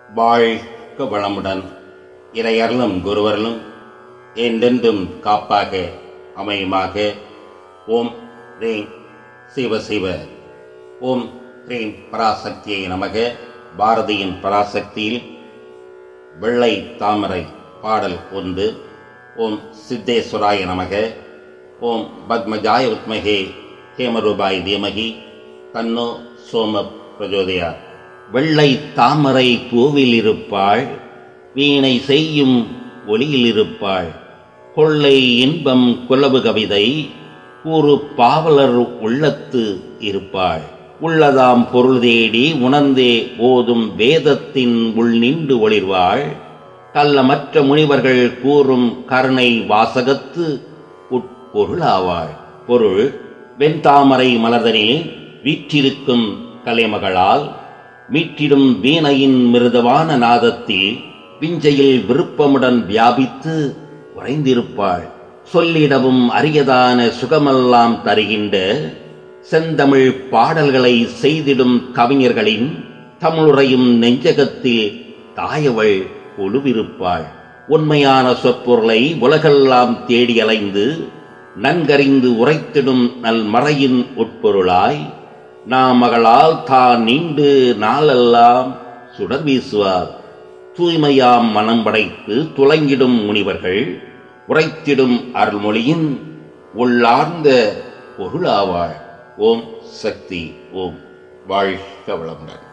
வாழ்க வளமுடன். இறையருளும் குருவருளும் என்றென்றும் காப்பாக அமையுமாக. ஓம் ரீம் சிவ சிவ. ஓம் ரீம் பராசக்தியை நமக. பாரதியின் பராசக்தியில் வெள்ளை தாமரை பாடல் 1. ஓம் சித்தேஸ்வராய நமக. ஓம் பத்மஜாய வித்மகே ஹேமரூபாய் தீமகி தன்னோ சோம பிரஜோதயா. வெள்ளை தாமரை பூவில் இருப்பாள், வீணை செய்யும் ஒளியில் இருப்பாள். கொள்ளை இன்பம் குலவு கவிதை கூறு பாவலர் உள்ளத்து இருப்பாள். உள்ளதாம் பொருள் தேடி உணர்ந்தே ஓதும் வேதத்தின் உள் நின்று ஒளிர்வாள். கள்ளமற்ற முனிவர்கள் கூறும் கருணை வாசகத்து உட்பொருளாவாள். பொருள்: வெண்தாமரை மலர்தனில் வீற்றிருக்கும் கலைமகளால் மீட்டிடும் வீணையின் மிருதுவான நாதத்தில் விஞ்சையில் விருப்பமுடன் வியாபித்து உறைந்திருப்பாள். சொல்லிடவும் அரியதான சுகமெல்லாம் தருகின்ற செந்தமிழ் பாடல்களை செய்திடும் கவிஞர்களின் தமிழுரையும் நெஞ்சகத்தில் தாயவள் ஒழுவிருப்பாள். உண்மையான சொற்பொருளை உலகெல்லாம் தேடி அலைந்து நன்கறிந்து உரைத்திடும் நல்மறையின் உட்பொருளாய் நாமகளால் தான் நீண்டு நாளெல்லாம் சுடர் வீசுவார். தூய்மையாம் மனம் படைத்து துலங்கிடும் முனிவர்கள் உரைத்திடும் அருள்மொழியின் உள்ளார்ந்த பொருளாவாள். ஓம் சக்தி. ஓம். வாழ்க வளமுடன்.